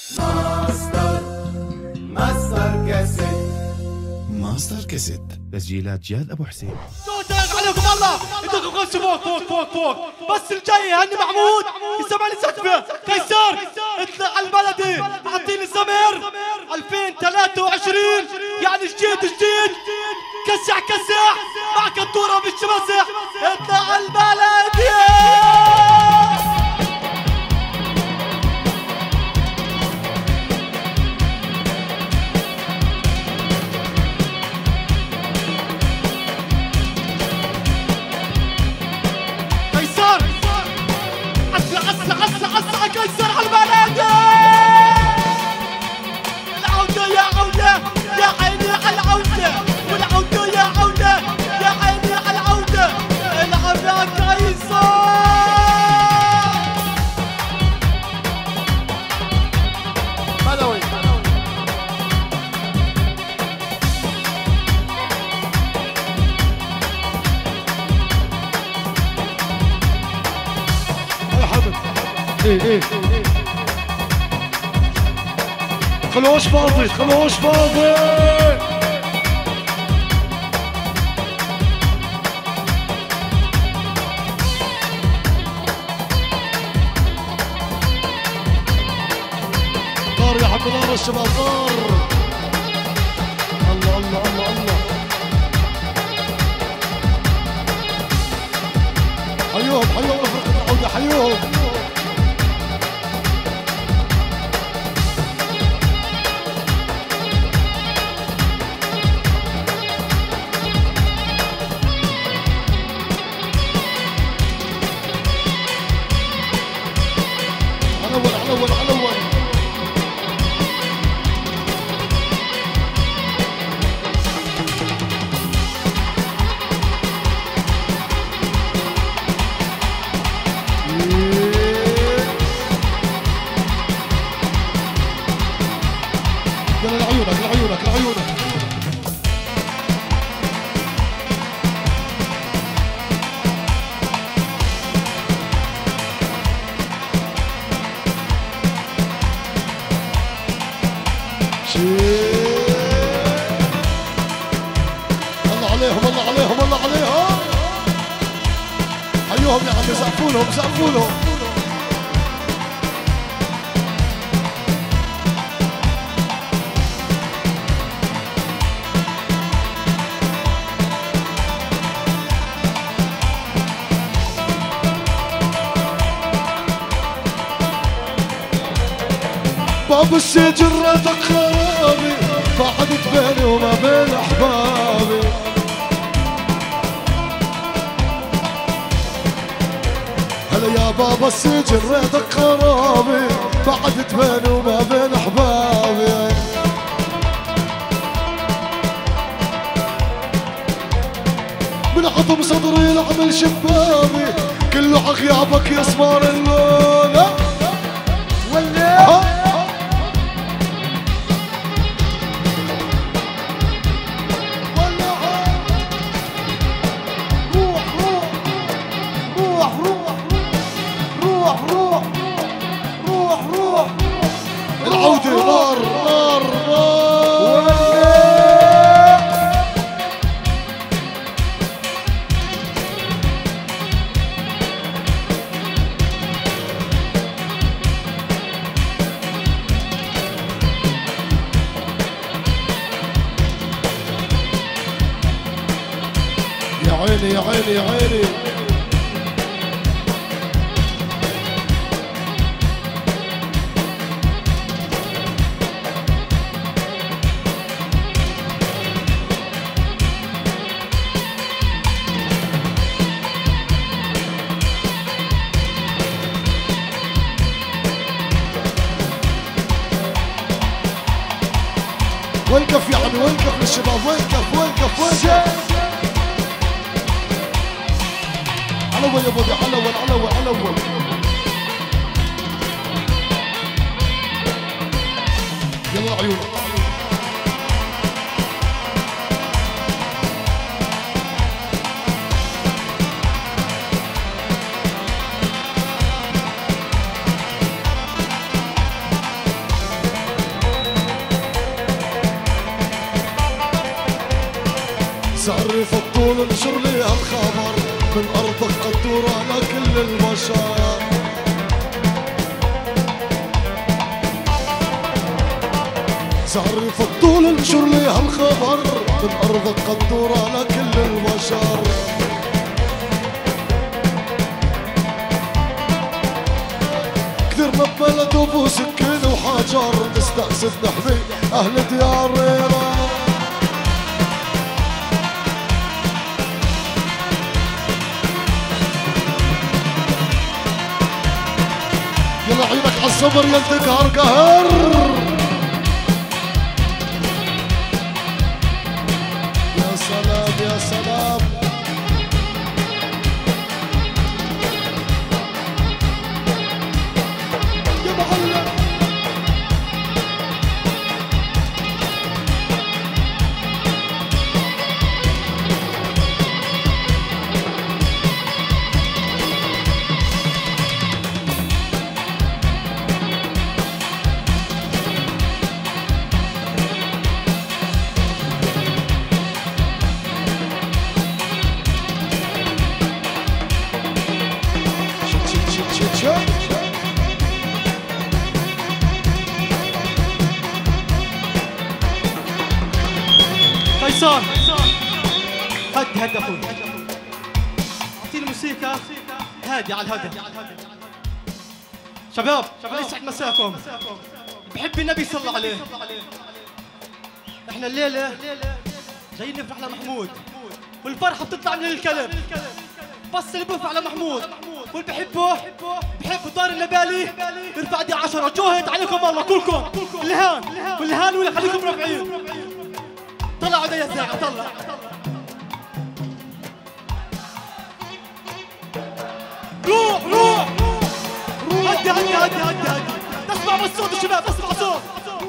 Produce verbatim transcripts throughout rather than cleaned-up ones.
ماستر ماستر كاسيت ماستر كاسيت تسجيلات جاد ابو حسين. عليكم الله انتوا تخشوا فوق فوق فوق فوق بس الجاي هاني محمود يسمع لي سقفه قيصر اطلع على البلدي اعطيني سمر ألفين وثلاثة وعشرين يعني جديد جديد كسح كسح معك الدوره مش مسح اطلع على البلدي. كسر على البلدي العودة يا عودة يا عيني على العودة والعودة يا عودة يا عيني على العودة العب يا قيصر. بدوي يا حبيبي ايه ايه خلوش فاضي خلوش فاضي طار يا حبيبي طار الشباب طار. الله الله الله الله حيوهم حيوهم فرقة العودة حيوهم. على اول على اول يلا لعيونك لعيونك لعيونك الله عليهم الله عليهم الله عليهم حيوهم يا عمي سقفوا لهم سقفوا لهم. باب السجن رزق خرابي بعدت بيني وما بين احبابي هلا يا باب السجن رزق خرابي بعدت بيني وما بين احبابي. من عظم صدري لعمل شبابي كله عغيابك يا اسمار اللون ولا العودة نار نار نار. يا عيني يا عيني يا عيني وينكف يا عمي وينكف للشباب وينكف وينكف وينكف على اول يا بودي على اول على اول على اول يلا عيونك طول انشر لي هالخبر من ارضك قدورة لكل البشر. زعرف الطول انشر لي هالخبر من ارضك قدورة لكل البشر. كثرنا ببلد وبو سكين وحجر نستأسف نحمي اهل ديارنا. يلا عينك عالصبر يلتك هر قهر. يا سلام يا سلام يا معلم. قيصر هدي هدي اخوي، اعطيني موسيقى هادي على الهدى. شباب الله يسعد مساكم، بحب النبي صلى الله عليه. احنا الليله جايين نفرح لمحمود، والفرحه بتطلع من الكلب، بس اللي بيفرح على محمود واللي بحبه بحب طار النبالي يرفع دي عشرة. جهد عليكم والله كلكم، الهان والهان ولا خليكم رافعين. طلعوا ده يا ساعة طلع. روح روح هدي هدي هدي هدي هدي تسمع بس صوت الشباب، تسمع صوت.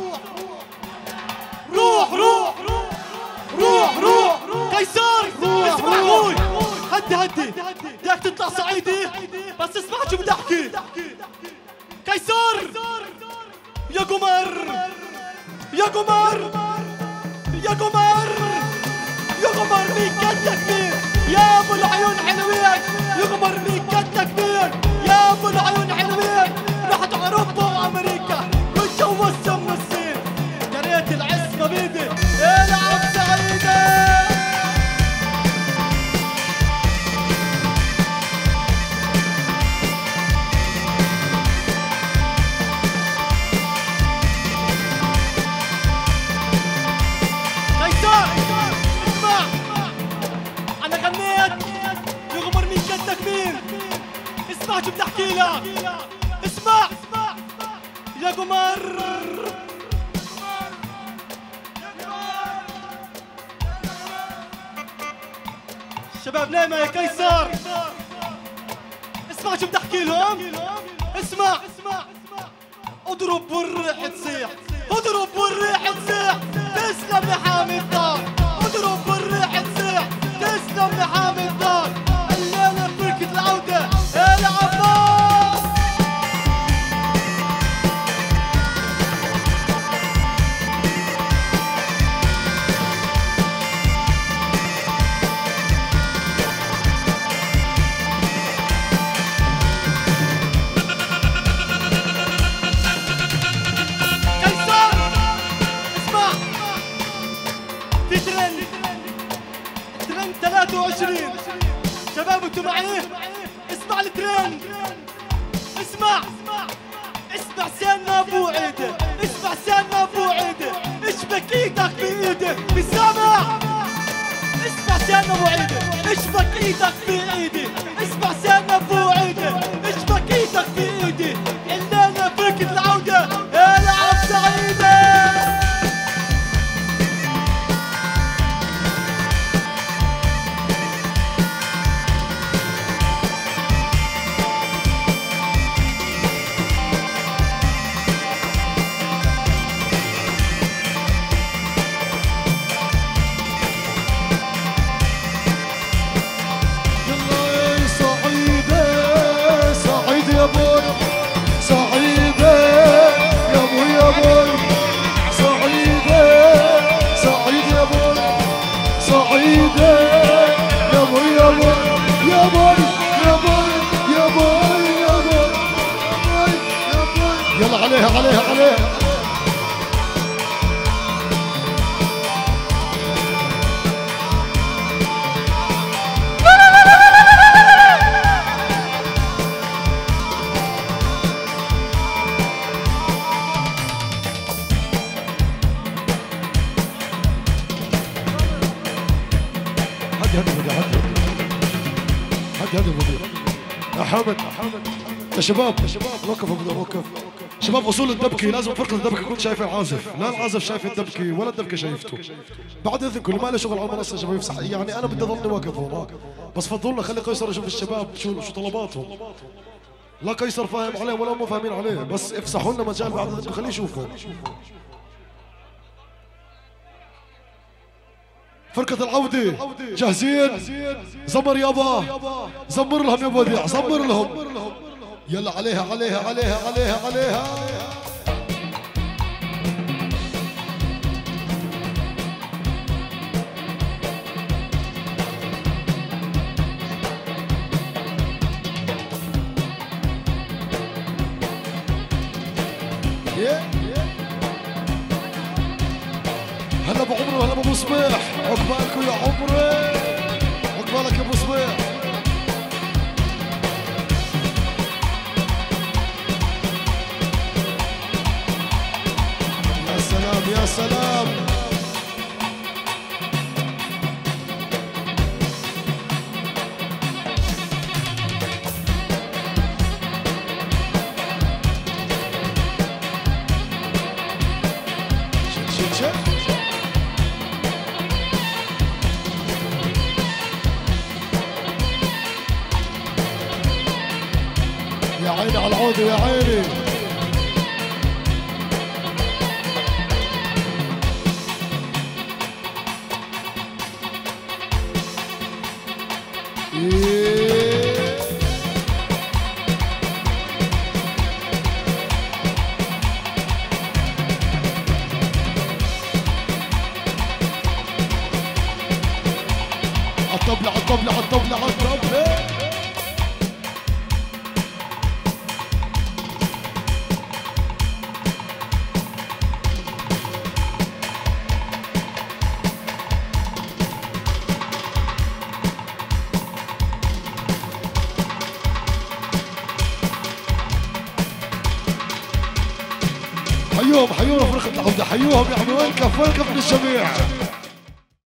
روح روح روح روح قيصر اسمع اخوي هدي هدي بدك تطلع صعيدي بس اسمع شو بدي احكي. قيصر يا قمر يا قمر يا قمر يا قمر مين قدك مين يا ابو العيون حلوين. يا قمر مين قدك مين يا ابو العيون حلوين. رحت اوروبا وامريكا واتجوزت ام الصين. يا ريت العصمه بيدي العب سعيده. اسمع شو بدي احكي لك. اسمع يا قمر شباب نايمة يا قيصر. اسمع شو بدي احكي لهم. اسمع اضرب والريح تصيح، اضرب والريح تصيح. تسلم يا حامي الدار، اضرب والريح تصيح. تسلم يا حامي الدار. الليلة بركة العودة العب نار. قيصر اسمع، في ترند ترند ثلاثة وعشرين. شباب انتوا معي؟ اسمع الترند. اسمع اسمع سنة ابو عيدة، اسمع سنة ابو عيدة. اشبك ايدك بايدي بالسمع. اسمع سنة ابو عيدة، اشبك ايدك بايدي. اسمع سنة ابو عيدة، اشبك ايدك بايدي. الليلة بركة العودة العب سعيدة. عليها عليها عليها. هدي هدي المدير هدي هدي المدير يا حمد يا شباب يا شباب وقف ابدا وقف شباب. اصول الدبكه لازم فرقه الدبكه تكون شايفه العازف، لا العازف شايف الدبكه ولا الدبكه شايفته. بعد اذنكم اللي ما له شغل على المنصه يا شباب يفسح، يعني انا بدي اضلني واقف هون بس فضلنا خلي قيصر يشوف الشباب شو شو طلباتهم. لا قيصر فاهم عليه ولا هم فاهمين عليه، بس افسحوا لنا مجال بعد اذنكم خليه يشوفوا. فرقة العودة جاهزين؟ زمر يابا زمر لهم يا بديع زمر لهم. يلا عليها عليها عليها عليها عليها. هلا ابو عمرو هلا ابو صبيح عقبالكم يا عمري عقبالك يا ابو صبيح. يا سلام يا سلام. شد شد شد. يا عيني على العودة يا عيني. عالطبلة عالطبلة عالطبلة عالطبلة. حيوهم حيوهم فرقة العودة حيوهم، يعني وين كف وين كف من الجميع.